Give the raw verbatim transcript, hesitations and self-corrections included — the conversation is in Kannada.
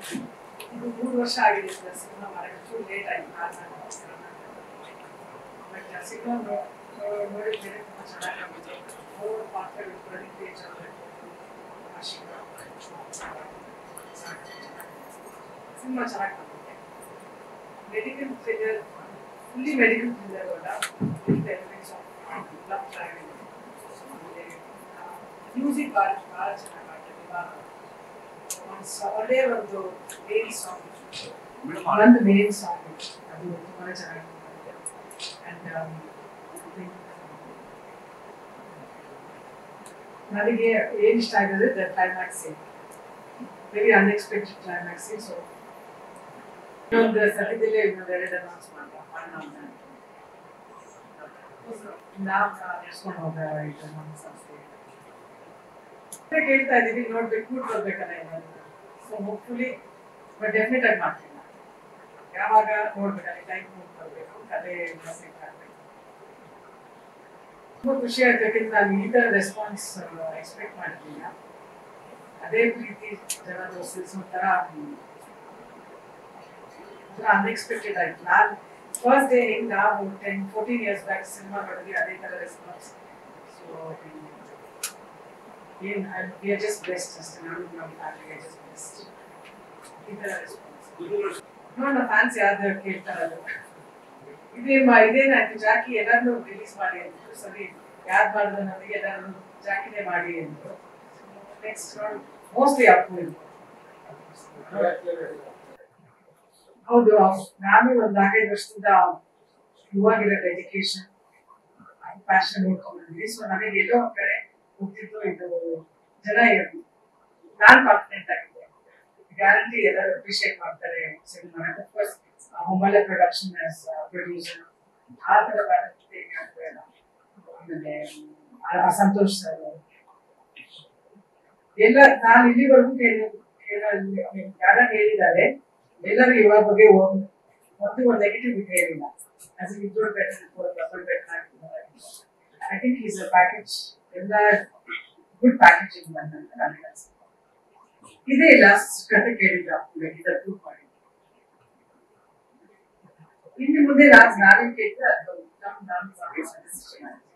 ಇದು ಮೂರು ವರ್ಷ ಆಗಿದೆ ಸರ್ ಸಿನಿಮಾ ಮಾಡಕ್ಕೆ ಚೂರು ಲೇಟ್ ಆಯಿತು ಕಾರಣ ಬಟ್ ಸಿನಿಮಾ ನೋಡಿದ್ದೇನೆ ತುಂಬ ಚೆನ್ನಾಗಿ ಆಗುತ್ತೆ ಮೂರು ಪಾತ್ರಗಳು ಪ್ರದೀಪ್ ತೇಜ್ ಆಶಿಕಾ ಸಿನಿಮಾ ಚೆನ್ನಾಗಿ ಬಂದಿದೆ medical thriller fully medical thriller ಅಲ್ಲ with elements of love travel music ಭಾಳ ಭಾಳ ಚೆನ್ನಾಗಿ ಆಗಿದೆ ಒಳ್ಳೆಯ ಒಂದು ಮೇನ್ ಸಾಂಗ್ ಒಂದು ಮೇನ್ ಸಾಂಗ್ ಅದು ತುಂಬಾ ಚೆನ್ನಾಗಿ ಅಂಡ್ ನನಗೆ ಏನು ಇಷ್ಟ ಆಗಿದೆ the climax very unexpected climax so ಇನ್ನೊಂದು ಸದ್ಯದಲ್ಲೇ ಇನ್ನೊಂದು ಎರಡು ಅನೌನ್ಸ್ ಮಾಡೋಣ ನಾವು ನಡೆಸ್ಕೊಂಡು ಹೋದ ಇದು ನಮ್ಮ ಸಂಸ್ಥೆ ಕೇಳ್ತಾ ಇದ್ದೀವಿ ನೋಡ್ಬೇಕು ಕೂಟ್ ಬರ್ಬೇಕಲ್ಲ ಏನಾದ್ರು ಸೊ ಹೋಪ್ಫುಲಿ ಬಟ್ ಡೆಫಿನೆಟ್ ಆಗಿ ಮಾಡ್ತೀನಿ ಯಾವಾಗ ನೋಡ್ಬೇಕಲ್ಲ ಟೈಮ್ ಕೂಟ್ ಬರಬೇಕು ಕಲೆ ಸಿಕ್ ಆಗಬೇಕು ತುಂಬ ಖುಷಿ ಆಯ್ತು ಯಾಕೆಂದ್ರೆ ನಾನು ಈ ಥರ ರೆಸ್ಪಾನ್ಸ್ ಎಕ್ಸ್ಪೆಕ್ಟ್ ಮಾಡಿರ್ಲಿಲ್ಲ ಅದೇ ಪ್ರೀತಿ ಜನ ತೋರಿಸಿದ ಒಂಥರ ಅನ್ಎಕ್ಸ್ಪೆಕ್ಟೆಡ್ ಆಯ್ತು ನಾನು ಫಸ್ಟ್ ಡೇ ಹೆಂಗೆ ನಾವು ten fourteen years back cinema ನೋಡಿದ್ವಿ ಅದೇ ಥರ ರೆಸ್ಪಾನ್ಸ್ ಸೊ ಏನ್ we are just blessed ಅಷ್ಟೇ ನಾನು ನಮ್ಮ ಫ್ಯಾಮಿಲಿ are just blessed ಈ ಥರ ರೆಸ್ಪಾನ್ಸ್ ನೋಡೋಣ ಫ್ಯಾನ್ಸ್ ಯಾರು ಕೇಳ್ತಾರಲ್ಲ ಇದೇ ಇದೇನಾಯ್ತು ಜಾಕಿ ಎಲ್ಲರನ್ನೂ ರಿಲೀಸ್ ಮಾಡಿ ಅಂತಿದ್ರು ಸರಿ ಯಾರು ಮಾಡಿದ್ರು ನಮಗೆ ಎಲ್ಲರೂ ಜಾಕಿನೇ ಮಾಡಿ ಅಂದರು ನೆಕ್ಸ್ಟ್ ನೋಡಿ ಮೋಸ್ಟ್ಲಿ ಅಪ್ಪು ಹೌದು ನಾನು ಒಂದು ನಾಲ್ಕೈದು ವರ್ಷದಿಂದ ಇವಾಗಿರೋ ಎಜುಕೇಶನ್ ಪ್ಯಾಷನ್ ನೋಡ್ಕೊಂಡಿದ್ವಿ ಸೊ ನನಗೆ ಎಲ್ಲೋ ಒಂದ್ ಕಡೆ ಹೋಗ್ತಿದ್ದು ಇದು ಜನ ಇರೋದು ನಾನ್ ಕಾನ್ಫಿಡೆಂಟ್ ಆಗಿದ್ದೆ ಗ್ಯಾರಂಟಿ ಎಲ್ಲರೂ ಅಪ್ರಿಷಿಯೇಟ್ ಮಾಡ್ತಾರೆ cinema of course mobile production producer ಆ ಥರ ಆಮೇಲೆ ಸಂತೋಷ್ ಸರ್ ಎಲ್ಲ ನಾನು ಇಲ್ಲಿವರೆಗೂ ಯಾರ ಹೇಳಿದ್ದಾರೆ ಎಲ್ಲರೂ ಇವಾಗ ಬಗ್ಗೆ ಒಂದು ಒಂದು ನೆಗೆಟಿವ್ ಹೇಳಿಲ್ಲ as a good better for double better I think he's a package ಎಲ್ಲ ಗುಡ್ ಪ್ಯಾಕೇಜಿಂಗ್ ಬಂದಂತ ನನಗೆ ಅನ್ಸುತ್ತೆ ಇದೇ ಲಾಸ್ಟ್ ಕತೆ ಕೇಳಿದ್ರ ಇದರ ಪ್ರೂಫ್ ಮಾಡಿ ಇನ್ನು ಮುಂದೆ ನಾನು ನಾನೇ ಕೇಳಿದ್ರೆ ಅದು ನಮ್ಮ ನಾನು